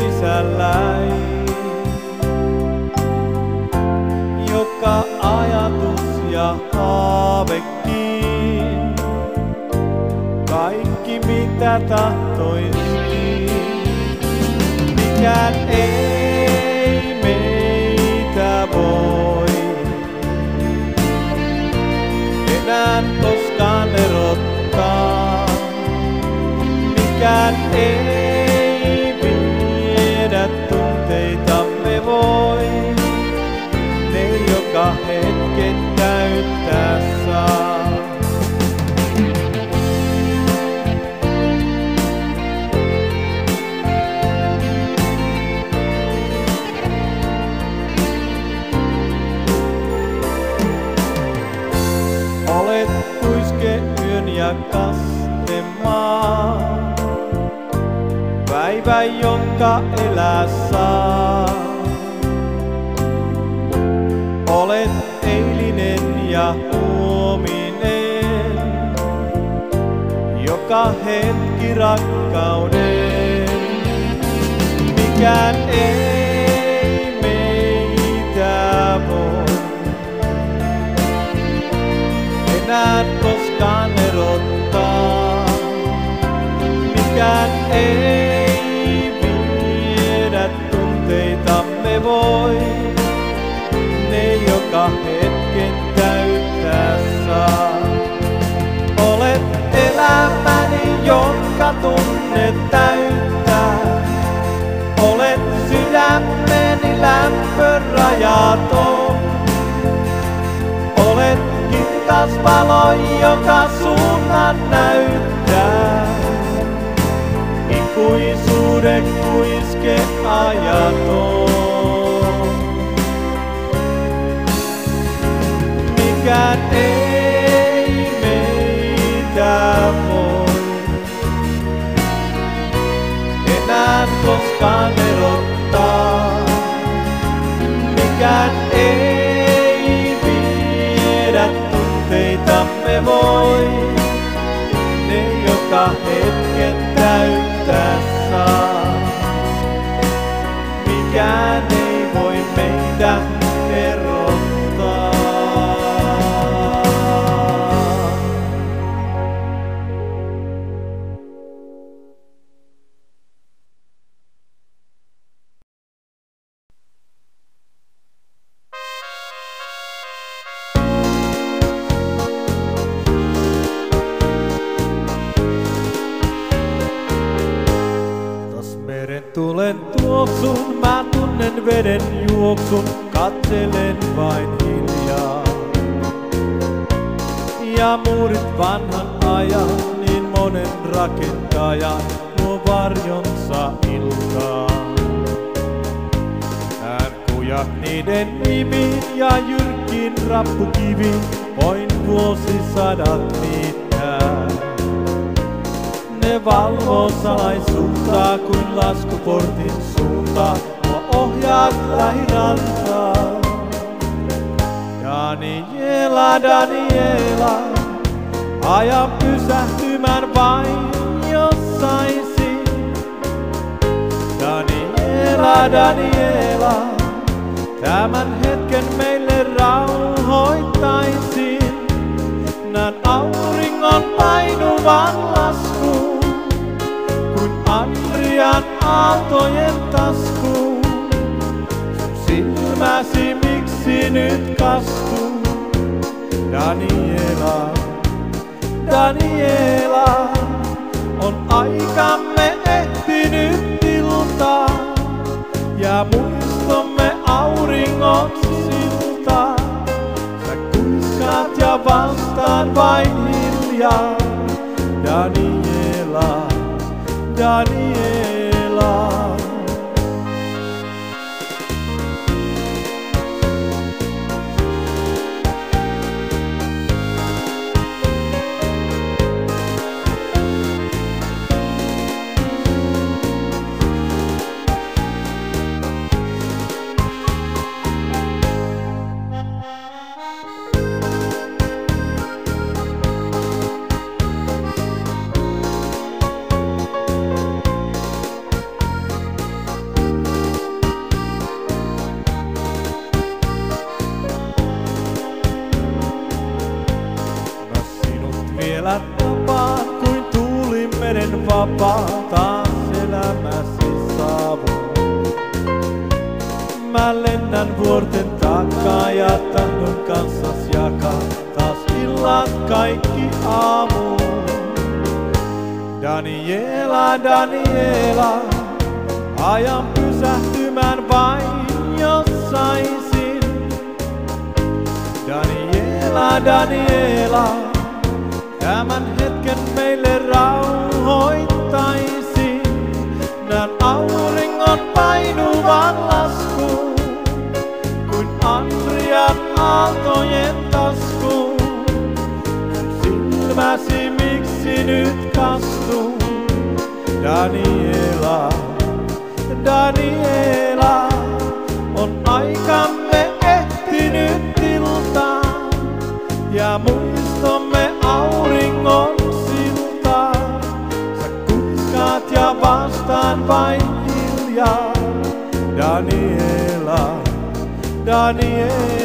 sisälläin. Joka ajatus ja haavekin, kaikki mitä tahtoisin, mikään ei meitä voi enää koskaan erottaa. Mikään ei viedä tunteitamme voi, ne joka hetken täyttää saa. Olet kuiske yön ja kastemaa, päivä jonka elää saa. Olet eilinen ja huominen, joka hetki rakkauden. Mikään ei meitä voi enää koskaan erottaa. Mikään ei viedä tunteitamme voi, ne joka hetken täyttää saa. Olet elämäni, jonka tunne täyttää. Olet sydämeni lämpö rajaton. Olet kirkas valo, joka suunnan näyttää. Ikuisuuden kuiske ajaton. Mikään ei meitä voi enää koskaan erottaa. Mikään ei viedä tunteitamme voi, ne joka hetken täyttää saa. Mikään ei voi meitä erottaa. Tulen tuoksun, mä tunnen veden juoksun, katselen vain hiljaa. Ja muurit vanhan ajan, niin monen rakentajan, nuo varjonsa iltaan. Hän kujat niiden nimiin ja jyrkkiin rappukiviin, voin vuosisadat niittää. Ne valvoo salaisuutta kuin laskuportin suunta, nuo ohjaat lähirantaan. Daniela, Daniela, ajan pysähtymään vain jos saisin. Daniela, Daniela, tämän hetken meille rauhoittaisin. Näen auringon painuvan laskuun, kuin Adrian aaltojen taskuun. Sun silmäsi miksi nyt kastuu? Daniela, Daniela, on aikamme ehtinyt iltaa, ja muistomme auringon siltaa. Sä kuiskaat ja vastaan vain hiljaa. Daniela, Daniela. vapaa taas elämäsi saavun. Mä lennän vuorten takaa ja tahdon kanssas jakaa taas illat kaikki aamuun. Daniela, Daniela, ajan pysähtymään vain jos saisin. Daniela, Daniela, tämän hetken meille rauhoittaisin. Näen auringon painuvan laskuun, kuin Andrian aaltojen taskuun. Silmäsi miksi nyt kastuu? Daniela, Daniela, on aikamme ehtinyt iltaan ja muistomme auringon siltaan. Sä kuiskaat ja vastaan vain hiljaa. Daniela, Daniela.